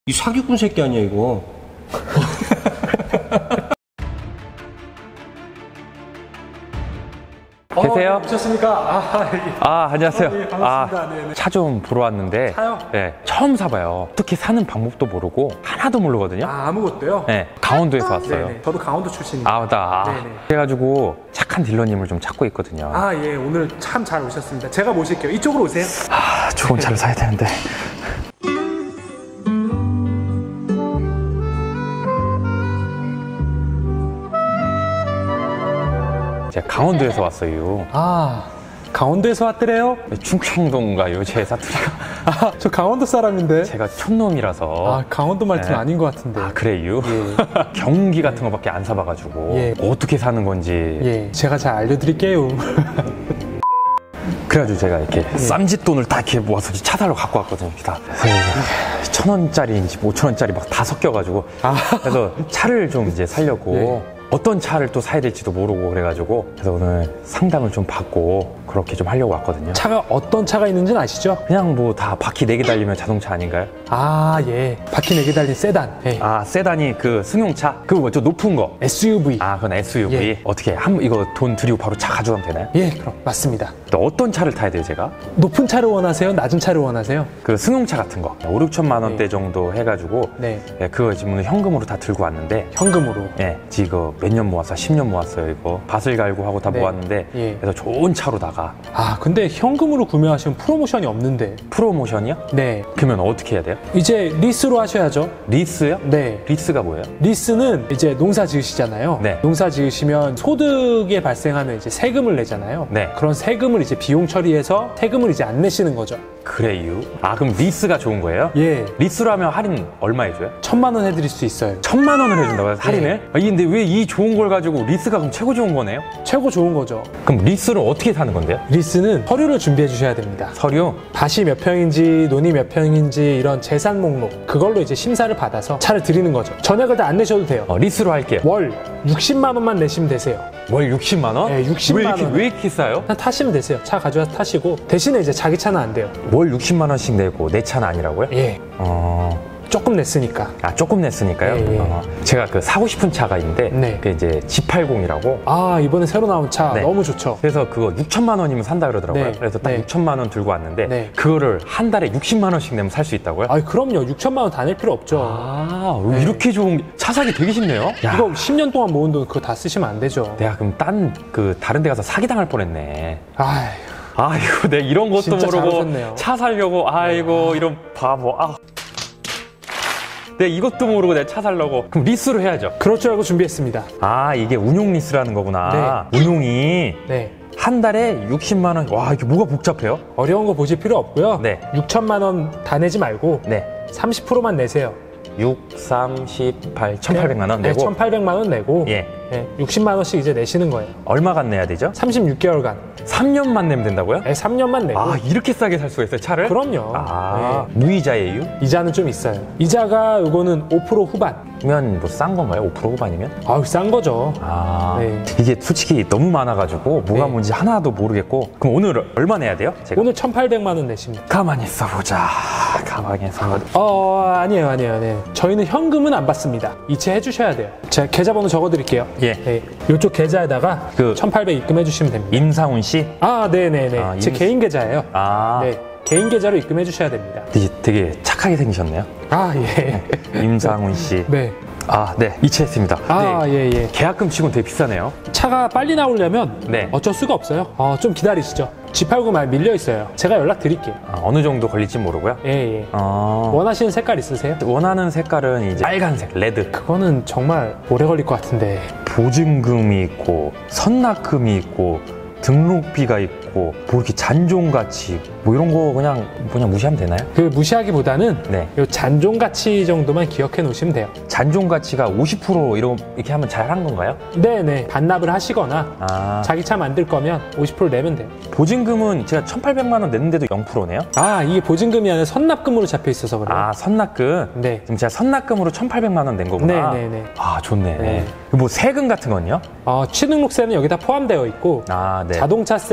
이 사기꾼 새끼 아니야 이거. 계세요? 오셨습니까? 안녕하세요. 예, 반갑습니다. 차 좀 보러 왔는데. 차요? 네, 처음 사봐요. 어떻게 사는 방법도 모르고 하나도 모르거든요. 아무것도요? 네, 강원도에서 왔어요. 네네. 저도 강원도 출신입니다. 맞다. 네네. 그래가지고 착한 딜러님을 좀 찾고 있거든요. 예, 오늘 참 잘 오셨습니다. 제가 모실게요. 이쪽으로 오세요. 좋은 차를 사야 되는데. 제가 강원도에서 왔어요. 강원도에서 왔더래요? 충청도인가요, 제 사투리가? 저 강원도 사람인데. 제가 촌놈이라서. 강원도 말투는 네. 아닌 것 같은데. 그래요? 예. 경기 같은 거밖에 안 사봐가지고. 예. 어떻게 사는 건지. 예, 제가 잘 알려드릴게요. 그래가지고 제가 이렇게 쌈짓돈을 다 이렇게 모아서 차 사러 갖고 왔거든요. 다 1,000원짜리인지 5,000원짜리 막 다 섞여가지고. 그래서 차를 좀 이제 사려고 어떤 차를 또 사야 될지도 모르고 그래가지고 그래서 오늘 상담을 좀 받고 그렇게 좀 하려고 왔거든요. 차가 어떤 차가 있는지는 아시죠? 그냥 뭐 다 바퀴 4개 달리면 자동차 아닌가요? 예. 바퀴 4개 달린 세단. 예. 세단이 그 승용차? 그거 뭐죠? 높은 거? SUV. 그건 SUV. 예. 어떻게 이거 돈 들이고 바로 차 가져가면 되나요? 예, 그럼 맞습니다. 또 어떤 차를 타야 돼요, 제가? 높은 차를 원하세요? 낮은 차를 원하세요? 그 승용차 같은 거 5, 6천만 원대 정도 해가지고 네. 그거 지금 현금으로 다 들고 왔는데 현금으로. 지금 몇 년 모았어? 10년 모았어요. 이거 밭을 갈고 하고 다 네. 모았는데 예. 그래서 좋은 차로다가 근데 현금으로 구매하시면 프로모션이 없는데. 프로모션이요? 네. 그러면 어떻게 해야 돼요? 이제 리스로 하셔야죠. 리스요? 네. 리스가 뭐예요? 리스는 이제 농사 지으시잖아요. 네. 농사 지으시면 소득에 발생하는 이제 세금을 내잖아요. 네. 그런 세금을 이제 비용 처리해서 세금을 이제 안 내시는 거죠. 그래요? 그럼 리스가 좋은 거예요? 예. 리스로 하면 할인 얼마 해줘요? 1,000만 원 해드릴 수 있어요. 1,000만 원을 해준다고요? 할인을? 근데 왜 이 좋은 걸 가지고 리스가 그럼 최고 좋은 거네요? 최고 좋은 거죠. 그럼 리스를 어떻게 사는 건데요? 리스는 서류를 준비해 주셔야 됩니다. 서류? 밭이 몇 평인지 논이 몇 평인지 이런 재산 목록 그걸로 이제 심사를 받아서 차를 드리는 거죠. 전액을 다 안 내셔도 돼요. 리스로 할게요. 월 60만 원만 내시면 되세요. 월 60만 원? 네, 60만 원. 왜 이렇게 싸요? 그냥 타시면 되세요. 차 가져와서 타시고 대신에 이제 자기 차는 안 돼요. 월 60만 원씩 내고 내 차는 아니라고요? 예. 조금 냈으니까. 조금 냈으니까요? 예. 제가 그 사고 싶은 차가 있는데 네. 그게 이제 G80이라고 이번에 새로 나온 차 네. 너무 좋죠. 그래서 그거 6천만 원이면 산다 그러더라고요. 네. 그래서 딱 네. 6천만 원 들고 왔는데 네. 그거를 한 달에 60만 원씩 내면 살 수 있다고요? 그럼요. 6천만 원 다 낼 필요 없죠. 네. 이렇게 좋은 차 사기 되게 쉽네요. 이거 10년 동안 모은 돈 그거 다 쓰시면 안 되죠. 내가 그럼 다른 데 가서 사기 당할 뻔했네. 아휴. 내가 이런 것도 진짜 잘 모르고 오셨네요. 차 살려고 이런 바보. 내가 이것도 모르고 내가 차 살려고. 그럼 리스로 해야죠. 그럴 줄 알고 준비했습니다. 이게 운용 리스라는 거구나. 네. 운용이 네. 한 달에 60만 원. 이게 뭐가 복잡해요? 어려운 거 보실 필요 없고요. 네. 6천만 원 다 내지 말고 네. 30%만 내세요. 6, 3, 18, 1,800만 원 내고. 1,800만 원 내고. 예. 60만 원씩 이제 내시는 거예요. 얼마간 내야 되죠? 36개월간. 3년만 내면 된다고요? 3년만 내고. 이렇게 싸게 살 수가 있어요, 차를? 그럼요. 무이자예요? 이자는 좀 있어요. 이자가 이거는 5% 후반. 그러면 뭐 싼 건가요? 5% 후반이면? 싼 거죠. 네. 이게 솔직히 너무 많아가지고 뭐가 네. 뭔지 하나도 모르겠고. 그럼 오늘 얼마 내야 돼요? 제가? 오늘 1,800만 원 내십니다. 가만히 있어보자. 가만히 있어보자. 아니에요. 네. 저희는 현금은 안 받습니다. 이체 해주셔야 돼요. 제가 계좌번호 적어드릴게요. 예. 네. 이쪽 계좌에다가 1,800 입금해 주시면 됩니다. 임상훈 씨? 네네네. 제 개인 계좌예요. 네. 개인 계좌로 입금해 주셔야 됩니다. 되게 착하게 생기셨네요. 예. 임상훈 씨. 네. 네. 이체했습니다. 예. 계약금 치고는 되게 비싸네요. 차가 빨리 나오려면 네. 어쩔 수가 없어요. 좀 기다리시죠. G89 많이 밀려 있어요. 제가 연락 드릴게요. 어느 정도 걸릴지 모르고요. 예. 원하시는 색깔 있으세요? 원하는 색깔은 이제 빨간색, 레드. 그거는 정말 오래 걸릴 것 같은데. 보증금이 있고 선납금이 있고 등록비가 있고 뭐 이렇게 잔존가치 뭐 이런 거 그냥 무시하면 되나요? 무시하기보다는 네. 요 잔존가치 정도만 기억해 놓으시면 돼요. 잔존가치가 50% 이렇게 하면 잘한 건가요? 네네. 반납을 하시거나 자기 차 만들 거면 50% 내면 돼요. 보증금은 제가 1,800만 원 냈는데도 0%네요? 이게 보증금이 아니라 선납금으로 잡혀 있어서 그래요. 선납금? 네. 지금 제가 선납금으로 1,800만 원 낸 거구나. 네네네. 좋네. 네. 뭐 세금 같은 건요? 취등록세는 여기다 포함되어 있고 네. 자동차세랑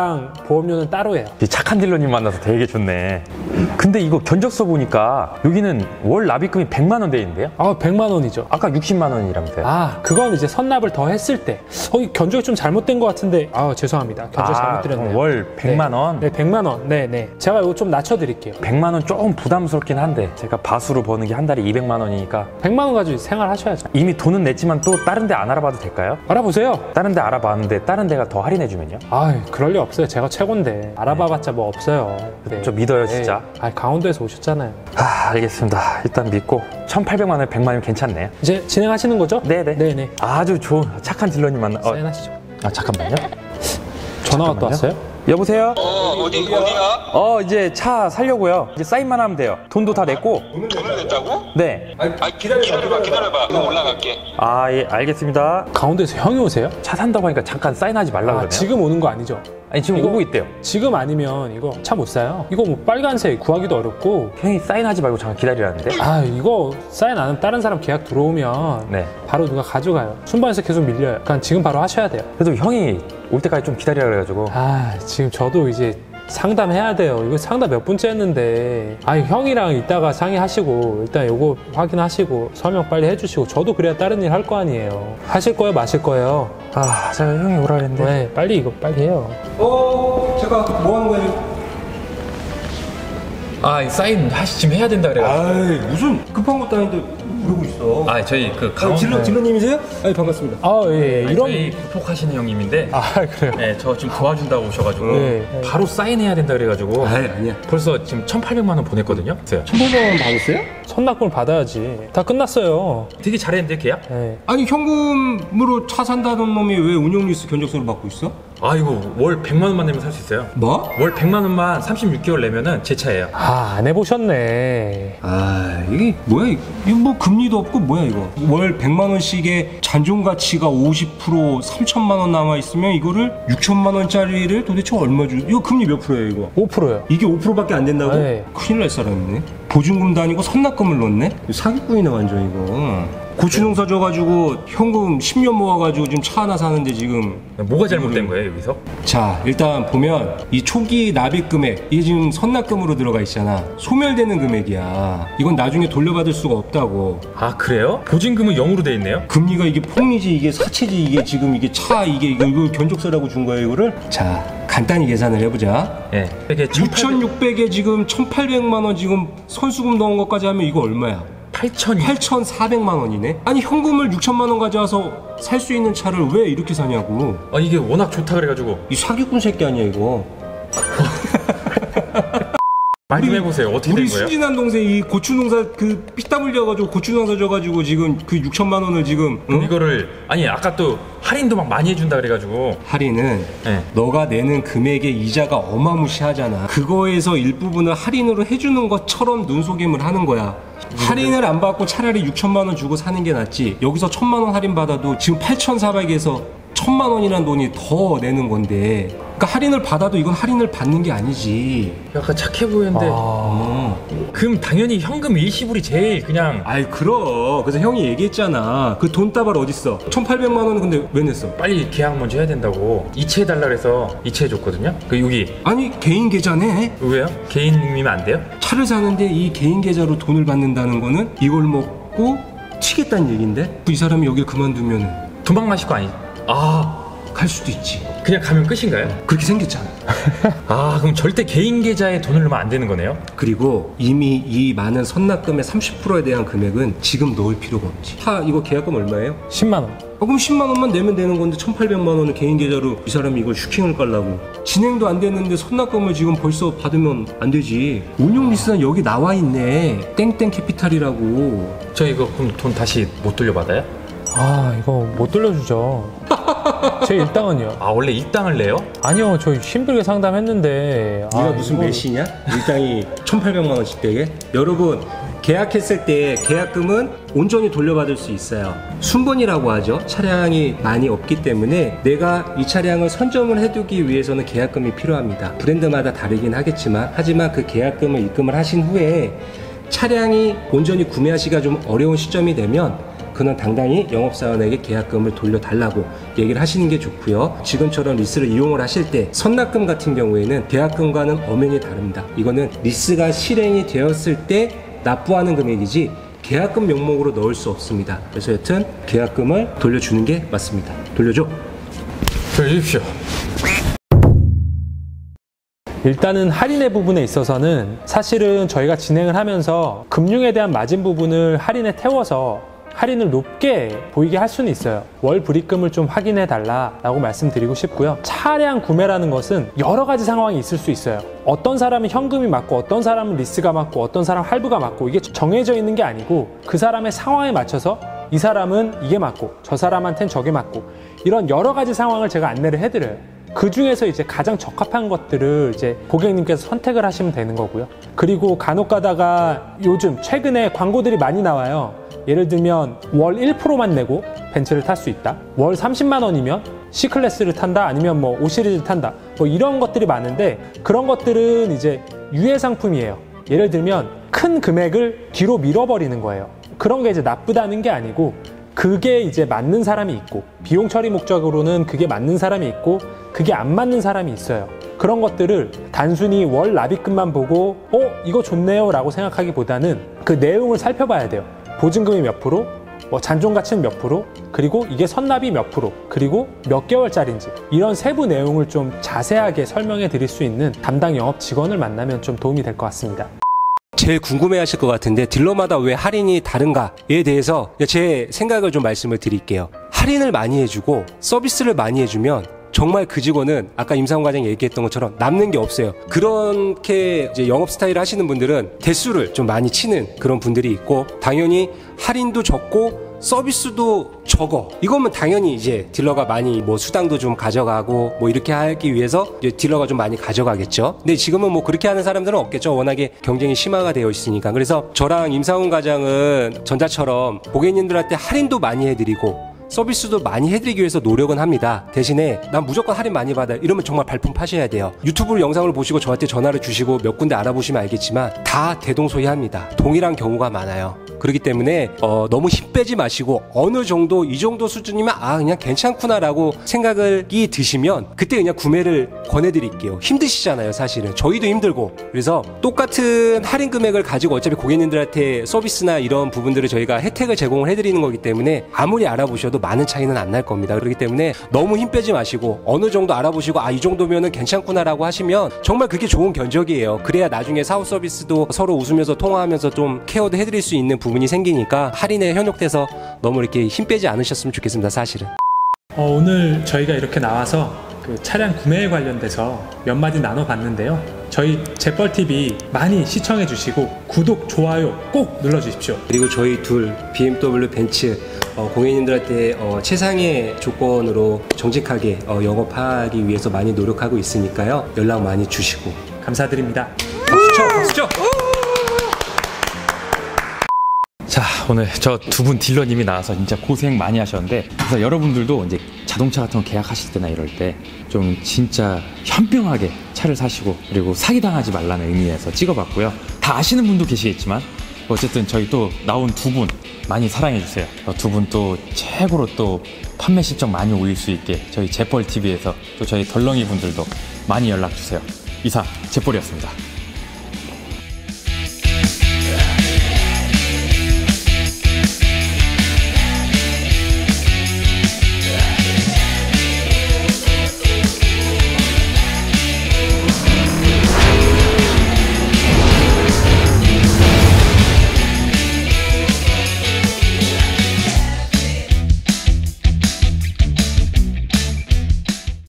보험료랑 보험료는 따로 해요. 이 착한 딜러님 만나서 되게 좋네. 근데 이거 견적서 보니까 여기는 월 납입금이 100만 원 돼 있는데요? 100만 원이죠. 아까 60만 원이라면서요? 그건 이제 선납을 더 했을 때. 이 견적이 좀 잘못된 것 같은데. 죄송합니다. 견적 잘못 드렸네요. 월 100만 원? 네, 100만 원. 네. 제가 이거 좀 낮춰드릴게요. 100만 원 조금 부담스럽긴 한데 제가 바수로 버는 게 한 달에 200만 원이니까 100만 원 가지고 생활하셔야죠. 이미 돈은 냈지만 또 다른 데 안 알아봐도 될까요? 알아보세요. 다른 데 알아봤는데 다른 데가 더 할인해주면요? 그럴 리 없어요. 제가 최고인데. 알아봐봤자 뭐 없어요. 네. 좀 믿어요 진짜. 강원도에서 오셨잖아요. 알겠습니다. 일단 믿고 1,800만 원에 100만 원이면 괜찮네요. 이제 진행하시는 거죠? 네네. 아주 좋은 착한 딜러님 만나. 사인하시죠. 잠깐만요. 전화가 또 왔어요? 여보세요? 어디야? 이제 차 사려고요. 이제 사인만 하면 돼요. 돈도 다 냈고. 돈을 냈다고? 네. 기다려봐. 그럼 올라갈게. 예, 알겠습니다. 강원도에서 형이 오세요? 차 산다고 하니까 잠깐 사인하지 말라고 그러네요. 지금 오는 거 아니죠? 아니, 지금 이거- 오고 있대요. 지금 아니면 이거 차 못 사요. 이거 뭐 빨간색 구하기도 어렵고. 형이 사인하지 말고 잠깐 기다리라는데. 이거 사인 안 하면 다른 사람 계약 들어오면 네. 바로 누가 가져가요. 순번에서 계속 밀려요. 그러니까 지금 바로 하셔야 돼요. 그래도 형이 올 때까지 좀 기다리라 그래가지고. 지금 저도 이제 상담해야 돼요. 이거 상담 몇 번째 했는데. 형이랑 이따가 상의하시고 일단 요거 확인하시고 설명 빨리 해주시고 저도 그래야 다른 일 할 거 아니에요. 하실 거예요? 마실 거예요? 제가 형이 오라 그랬는데. 네, 빨리 이거 빨리 해요. 잠깐 뭐 하는 거야? 사인 지금 해야 된다 그래가지고. 무슨 급한 것도 아닌데 그러고 있어. 저희 그 강원 딜러님이세요? 반갑습니다. 이런. 저희 구폭하시는 형님인데 그래요? 네, 저 지금 도와준다고 오셔가지고 네. 바로 사인해야 된다 그래가지고 아니야. 벌써 지금 1,800만 원 보냈거든요. 1,800만 원 받았어요? 선납금을 받아야지. 다 끝났어요. 되게 잘했는데 계약? 네. 아니 현금으로 차 산다던 놈이 왜 운용리스 견적서를 받고 있어? 이거 월 100만 원만 내면 살 수 있어요. 뭐? 월 100만 원만 36개월 내면은 제 차예요. 안 해보셨네. 이게 뭐야? 이거 뭐 금리도 없고 뭐야 이거? 월 100만 원씩의 잔존 가치가 50% 3천만 원 남아 있으면 이거를 6천만 원짜리를 도대체 얼마 주? 이거 금리 몇 프로예요 이거? 5%요. 이게 5%밖에 안 된다고? 네. 큰일 날 사람이네. 보증금도 아니고 선납금을 넣었네? 사기꾼이네 완전 이거. 고추농사 줘가지고 현금 10년 모아가지고 지금 차 하나 사는데 지금. 뭐가 잘못된 거예요 여기서? 자, 일단 보면 이 초기 납입 금액 이게 지금 선납금으로 들어가 있잖아. 소멸되는 금액이야. 이건 나중에 돌려받을 수가 없다고. 그래요? 보증금은 0으로 돼 있네요? 금리가 이게 폭리지 이게 사채지 이게 지금 이게 차 이거 견적서라고 준 거예요 이거를. 자, 간단히 계산을 해보자. 네. 이게 6,600에 지금 1,800만 원 지금 선수금 넣은 것까지 하면 이거 얼마야? 8,400만 원이네? 아니 현금을 6천만 원 가져와서 살 수 있는 차를 왜 이렇게 사냐고. 이게 워낙 좋다 그래가지고. 이 사기꾼 새끼 아니야 이거. 말 좀 해보세요. 어떻게 된 우리 거예요? 순진한 동생이 고추농사 그 피땀 흘려가지고 고추농사 져가지고 지금 그 6천만 원을 지금 응? 이거를 아까 또 할인도 막 많이 해준다 그래가지고. 할인은 네. 너가 내는 금액의 이자가 어마무시하잖아. 그거에서 일부분을 할인으로 해주는 것처럼 눈속임을 하는 거야. 할인을 안 받고 차라리 6천만 원 주고 사는 게 낫지. 여기서 1,000만 원 할인 받아도 지금 8,400에서 1,000만 원이라는 돈이 더 내는 건데. 그러니까 할인을 받아도 이건 할인을 받는 게 아니지. 약간 착해 보이는데. 그럼 당연히 현금 일시불이 제일 그냥. 아이 그럼. 그래서 형이 얘기했잖아. 그 돈다발 어딨어? 1,800만 원은 근데 왜 냈어? 빨리 계약 먼저 해야 된다고 이체해달라 그래서 이체해줬거든요. 여기. 아니 개인 계좌네. 왜요? 개인이면 안 돼요? 차를 사는데 이 개인 계좌로 돈을 받는다는 거는 이걸 먹고 튀겠다는 얘긴데? 이 사람이 여길 그만두면 도망가실 거 아니? 갈 수도 있지. 그냥 가면 끝인가요? 그렇게 생겼잖아. 그럼 절대 개인 계좌에 돈을 넣으면 안 되는 거네요? 그리고 이미 이 많은 선납금의 30%에 대한 금액은 지금 넣을 필요가 없지. 이거 계약금 얼마예요? 10만 원. 그럼 10만 원만 내면 되는 건데 1,800만 원을 개인 계좌로 이 사람이 이걸 슈킹을 깔라고. 진행도 안 됐는데 선납금을 지금 벌써 받으면 안 되지. 운용 리스는 여기 나와 있네. 땡땡 캐피탈이라고. 저 이거 그럼 돈 다시 못 돌려받아요? 이거 못 돌려주죠. 제 일당은요? 원래 일당을 내요? 아니요, 저 힘들게 상담했는데. 네가 무슨 이거- 메시냐? 일당이 1,800만 원씩 되게? 여러분, 계약했을 때 계약금은 온전히 돌려받을 수 있어요. 순번이라고 하죠. 차량이 많이 없기 때문에 내가 이 차량을 선점을 해두기 위해서는 계약금이 필요합니다. 브랜드마다 다르긴 하겠지만, 하지만 그 계약금을 입금을 하신 후에 차량이 온전히 구매하시기가 좀 어려운 시점이 되면 그는 당당히 영업사원에게 계약금을 돌려달라고 얘기를 하시는 게 좋고요. 지금처럼 리스를 이용을 하실 때 선납금 같은 경우에는 계약금과는 엄연히 다릅니다. 이거는 리스가 실행이 되었을 때 납부하는 금액이지 계약금 명목으로 넣을 수 없습니다. 그래서 여튼 계약금을 돌려주는 게 맞습니다. 돌려줘. 돌려주십시오. 일단은 할인의 부분에 있어서는 사실은 저희가 진행을 하면서 금융에 대한 마진 부분을 할인에 태워서 할인을 높게 보이게 할 수는 있어요. 월 불입금을 좀 확인해 달라라고 말씀드리고 싶고요. 차량 구매라는 것은 여러 가지 상황이 있을 수 있어요. 어떤 사람은 현금이 맞고 어떤 사람은 리스가 맞고 어떤 사람은 할부가 맞고 이게 정해져 있는 게 아니고 그 사람의 상황에 맞춰서 이 사람은 이게 맞고 저 사람한테는 저게 맞고 이런 여러 가지 상황을 제가 안내를 해드려요. 그 중에서 이제 가장 적합한 것들을 이제 고객님께서 선택을 하시면 되는 거고요. 그리고 간혹 가다가 요즘 최근에 광고들이 많이 나와요. 예를 들면 월 1%만 내고 벤츠를 탈 수 있다. 월 30만 원이면 C클래스를 탄다. 아니면 뭐 5시리즈를 탄다. 뭐 이런 것들이 많은데 그런 것들은 이제 유예 상품이에요. 예를 들면 큰 금액을 뒤로 밀어버리는 거예요. 그런 게 이제 나쁘다는 게 아니고 그게 이제 맞는 사람이 있고 비용 처리 목적으로는 그게 맞는 사람이 있고 그게 안 맞는 사람이 있어요. 그런 것들을 단순히 월 납입금만 보고 이거 좋네요 라고 생각하기보다는 그 내용을 살펴봐야 돼요. 보증금이 몇 프로, 뭐 잔존가치는 몇 프로, 그리고 이게 선납이 몇 프로, 그리고 몇 개월짜리인지 이런 세부 내용을 좀 자세하게 설명해 드릴 수 있는 담당 영업 직원을 만나면 좀 도움이 될 것 같습니다. 제일 궁금해하실 것 같은데 딜러마다 왜 할인이 다른가에 대해서 제 생각을 좀 말씀을 드릴게요. 할인을 많이 해주고 서비스를 많이 해주면 정말 그 직원은 아까 임상훈 과장이 얘기했던 것처럼 남는 게 없어요. 그렇게 이제 영업 스타일을 하시는 분들은 대수를 좀 많이 치는 그런 분들이 있고 당연히 할인도 적고 서비스도 적어. 이거면 당연히 이제 딜러가 많이 뭐 수당도 좀 가져가고 뭐 이렇게 하기 위해서 이제 딜러가 좀 많이 가져가겠죠. 근데 지금은 뭐 그렇게 하는 사람들은 없겠죠. 워낙에 경쟁이 심화가 되어 있으니까. 그래서 저랑 임상훈 과장은 전자처럼 고객님들한테 할인도 많이 해드리고 서비스도 많이 해드리기 위해서 노력은 합니다. 대신에 난 무조건 할인 많이 받아 이러면 정말 발품 파셔야 돼요. 유튜브 영상을 보시고 저한테 전화를 주시고 몇 군데 알아보시면 알겠지만 다 대동소이합니다. 동일한 경우가 많아요. 그렇기 때문에 너무 힘 빼지 마시고 어느 정도 이 정도 수준이면 그냥 괜찮구나라고 생각이 드시면 그때 그냥 구매를 권해드릴게요. 힘드시잖아요. 사실은 저희도 힘들고. 그래서 똑같은 할인 금액을 가지고 어차피 고객님들한테 서비스나 이런 부분들을 저희가 혜택을 제공을 해드리는 거기 때문에 아무리 알아보셔도 많은 차이는 안 날 겁니다. 그렇기 때문에 너무 힘 빼지 마시고 어느 정도 알아보시고 이 정도면은 괜찮구나라고 하시면 정말 그게 좋은 견적이에요. 그래야 나중에 사후 서비스도 서로 웃으면서 통화하면서 좀 케어도 해드릴 수 있는 부분이 생기니까 할인에 현혹돼서 너무 이렇게 힘 빼지 않으셨으면 좋겠습니다. 사실은. 오늘 저희가 이렇게 나와서 그 차량 구매에 관련돼서 몇 마디 나눠봤는데요. 저희 재벌TV 많이 시청해 주시고 구독, 좋아요 꼭 눌러주십시오. 그리고 저희 둘 BMW 벤츠 고객님들한테 최상의 조건으로 정직하게 영업하기 위해서 많이 노력하고 있으니까요. 연락 많이 주시고 감사드립니다. 박수 쳐! 자, 오늘 저 두 분 딜러님이 나와서 진짜 고생 많이 하셨는데 그래서 여러분들도 이제 자동차 같은 거 계약하실 때나 이럴 때 좀 진짜 현명하게 차를 사시고 그리고 사기당하지 말라는 의미에서 찍어봤고요. 다 아시는 분도 계시겠지만 어쨌든 저희 또 나온 두 분 많이 사랑해주세요. 두 분 또 최고로 또 판매 실적 많이 올릴 수 있게 저희 재벌TV에서 또 저희 덜렁이 분들도 많이 연락주세요. 이상 재벌이었습니다.